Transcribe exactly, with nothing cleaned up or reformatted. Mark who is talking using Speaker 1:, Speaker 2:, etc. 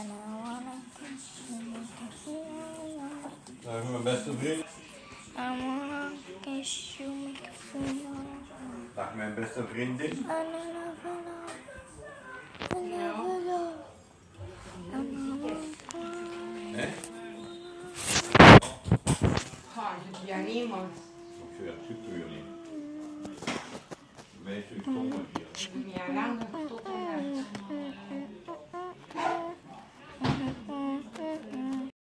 Speaker 1: Dat is mijn beste vriend. Dag mijn beste vriendin. Hè?
Speaker 2: Ah, je niemand.
Speaker 1: Ik zeg, zoek er jullie. Meisje, ik kom maar hier.
Speaker 2: Ja, lang tot